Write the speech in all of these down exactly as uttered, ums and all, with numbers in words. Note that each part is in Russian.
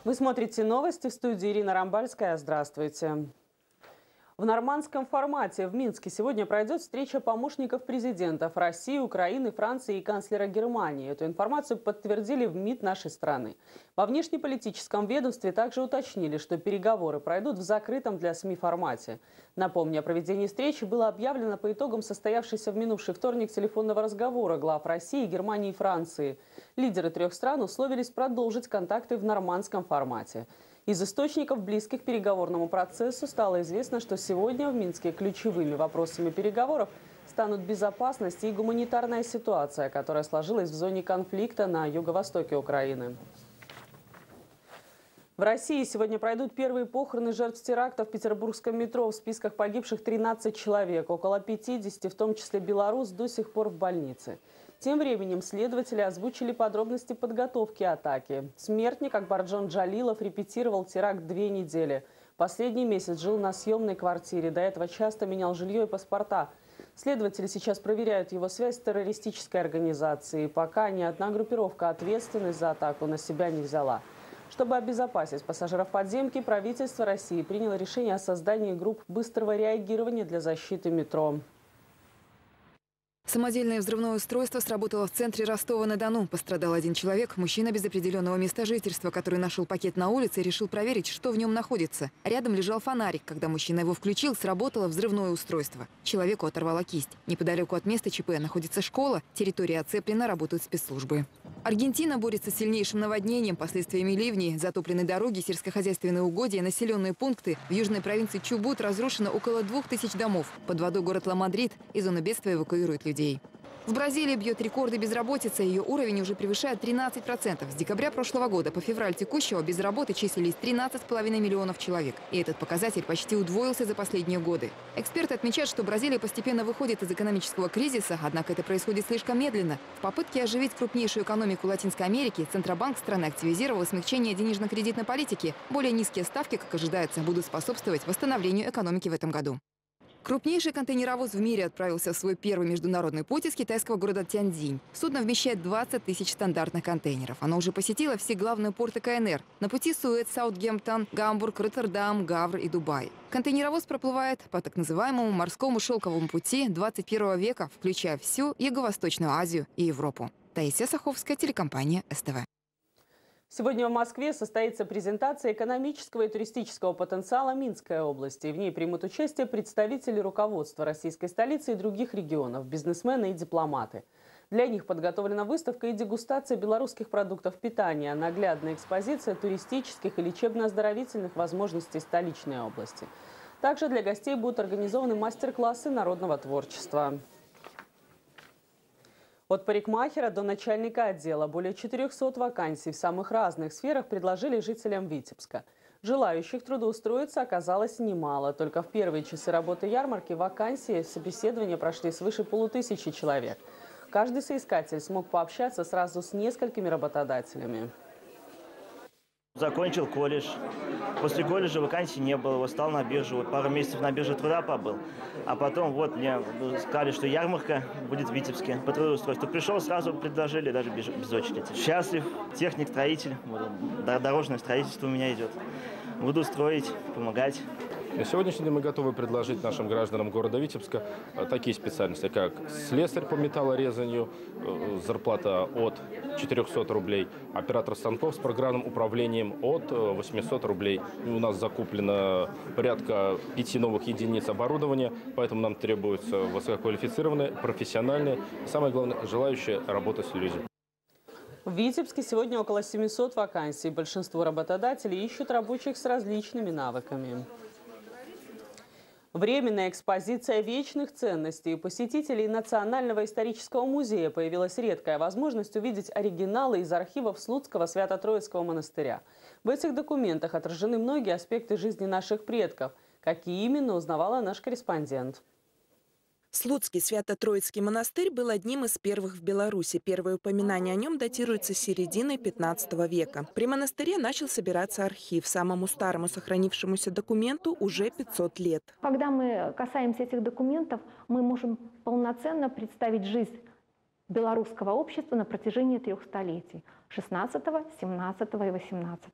Вы смотрите новости, в студии Ирина Рамбальская. Здравствуйте. В нормандском формате в Минске сегодня пройдет встреча помощников президентов России, Украины, Франции и канцлера Германии. Эту информацию подтвердили в МИД нашей страны. Во внешнеполитическом ведомстве также уточнили, что переговоры пройдут в закрытом для СМИ формате. Напомню, о проведении встречи было объявлено по итогам состоявшейся в минувший вторник телефонного разговора глав России, Германии и Франции. Лидеры трех стран условились продолжить контакты в нормандском формате. Из источников, близких к переговорному процессу, стало известно, что сегодня в Минске ключевыми вопросами переговоров станут безопасность и гуманитарная ситуация, которая сложилась в зоне конфликта на юго-востоке Украины. В России сегодня пройдут первые похороны жертв теракта в петербургском метро. В списках погибших тринадцать человек, около пятидесяти, в том числе белорус, до сих пор в больнице. Тем временем следователи озвучили подробности подготовки атаки. Смертник Акбарджон Джалилов репетировал теракт две недели. Последний месяц жил на съемной квартире. До этого часто менял жилье и паспорта. Следователи сейчас проверяют его связь с террористической организацией. Пока ни одна группировка ответственность за атаку на себя не взяла. Чтобы обезопасить пассажиров подземки, правительство России приняло решение о создании групп быстрого реагирования для защиты метро. Самодельное взрывное устройство сработало в центре Ростова-на-Дону. Пострадал один человек, мужчина без определенного места жительства, который нашел пакет на улице и решил проверить, что в нем находится. Рядом лежал фонарик. Когда мужчина его включил, сработало взрывное устройство. Человеку оторвало кисть. Неподалеку от места ЧП находится школа. Территория оцеплена, работают спецслужбы. Аргентина борется с сильнейшим наводнением, последствиями ливней, затоплены дороги, сельскохозяйственные угодья, населенные пункты. В южной провинции Чубут разрушено около двух тысяч домов. Под водой город Ла-Мадрид, и зона бедствия эвакуирует людей. В Бразилии бьет рекорды безработицы. Ее уровень уже превышает тринадцать процентов. С декабря прошлого года по февраль текущего без работы числились тринадцать с половиной миллионов человек. И этот показатель почти удвоился за последние годы. Эксперты отмечают, что Бразилия постепенно выходит из экономического кризиса, однако это происходит слишком медленно. В попытке оживить крупнейшую экономику Латинской Америки Центробанк страны активизировал смягчение денежно-кредитной политики. Более низкие ставки, как ожидается, будут способствовать восстановлению экономики в этом году. Крупнейший контейнеровоз в мире отправился в свой первый международный путь из китайского города Тяньцзинь. Судно вмещает двадцать тысяч стандартных контейнеров. Оно уже посетило все главные порты КНР. На пути Суэц, Саутгемптон, Гамбург, Роттердам, Гавр и Дубай. Контейнеровоз проплывает по так называемому морскому шелковому пути двадцать первого века, включая всю Юго-Восточную Азию и Европу. Таисия Саховская, телекомпания СТВ. Сегодня в Москве состоится презентация экономического и туристического потенциала Минской области. В ней примут участие представители руководства российской столицы и других регионов, бизнесмены и дипломаты. Для них подготовлена выставка и дегустация белорусских продуктов питания, наглядная экспозиция туристических и лечебно-оздоровительных возможностей столичной области. Также для гостей будут организованы мастер-классы народного творчества. От парикмахера до начальника отдела более четырёхсот вакансий в самых разных сферах предложили жителям Витебска. Желающих трудоустроиться оказалось немало. Только в первые часы работы ярмарки вакансии собеседования прошли свыше полутысячи человек. Каждый соискатель смог пообщаться сразу с несколькими работодателями. Закончил колледж. После колледжа вакансий не было. Вот стал на биржу. Вот пару месяцев на бирже труда побыл. А потом вот мне сказали, что ярмарка будет в Витебске по трудоустройству. Пришел, сразу предложили, даже без, без очереди. Счастлив. Техник, строитель. Вот, дорожное строительство у меня идет. Буду строить, помогать. На сегодняшний день мы готовы предложить нашим гражданам города Витебска такие специальности, как слесарь по металлорезанию, зарплата от четырёхсот рублей, оператор станков с программным управлением от восьмисот рублей. У нас закуплено порядка пяти новых единиц оборудования, поэтому нам требуются высококвалифицированные, профессиональные, и самое главное, желающие работать с людьми. В Витебске сегодня около семисот вакансий. Большинство работодателей ищут рабочих с различными навыками. Временная экспозиция вечных ценностей. У посетителей Национального исторического музея появилась редкая возможность увидеть оригиналы из архивов Слуцкого Свято-Троицкого монастыря. В этих документах отражены многие аспекты жизни наших предков. Какие именно, узнавала наш корреспондент. Слуцкий Свято-Троицкий монастырь был одним из первых в Беларуси. Первые упоминания о нем датируются серединой пятнадцатого века. При монастыре начал собираться архив. Самому старому сохранившемуся документу уже пятьсот лет. Когда мы касаемся этих документов, мы можем полноценно представить жизнь белорусского общества на протяжении трех столетий – шестнадцатого, семнадцатого и восемнадцатого.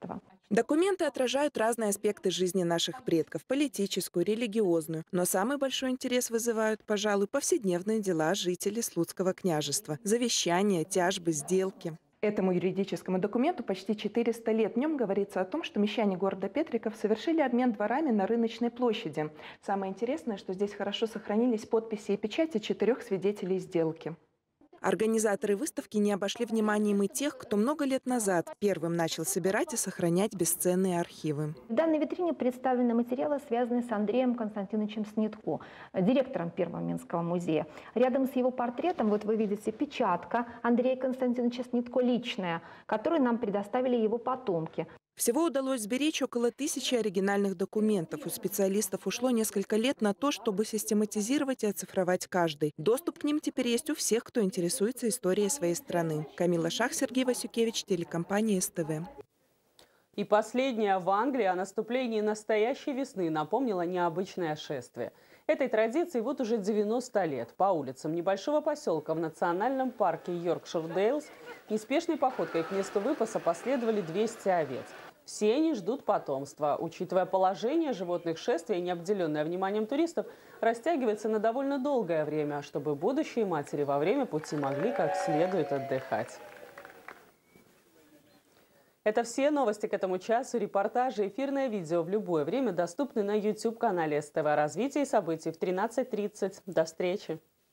Документы отражают разные аспекты жизни наших предков – политическую, религиозную. Но самый большой интерес вызывают, пожалуй, повседневные дела жителей Слуцкого княжества – завещания, тяжбы, сделки. Этому юридическому документу почти четыреста лет. В нем говорится о том, что мещане города Петриков совершили обмен дворами на рыночной площади. Самое интересное, что здесь хорошо сохранились подписи и печати четырех свидетелей сделки. Организаторы выставки не обошли вниманием и тех, кто много лет назад первым начал собирать и сохранять бесценные архивы. В данной витрине представлены материалы, связанные с Андреем Константиновичем Снитко, директором Первого Минского музея. Рядом с его портретом вот вы видите печатка Андрея Константиновича Снитко личная, которую нам предоставили его потомки. Всего удалось сберечь около тысячи оригинальных документов. У специалистов ушло несколько лет на то, чтобы систематизировать и оцифровать каждый. Доступ к ним теперь есть у всех, кто интересуется историей своей страны. Камила Шах, Сергей Васюкевич, телекомпания СТВ. И последняя в Англии о наступлении настоящей весны напомнила необычное шествие. Этой традиции вот уже девяносто лет. По улицам небольшого поселка в национальном парке Йоркшир-Дейлс неспешной походкой к месту выпаса последовали двести овец. Все они ждут потомства. Учитывая положение животных, шествие, не обделенное вниманием туристов, растягивается на довольно долгое время, чтобы будущие матери во время пути могли как следует отдыхать. Это все новости к этому часу. Репортажи, эфирное видео в любое время доступны на YouTube-канале СТВ. Развитие событий в тринадцать тридцать. До встречи!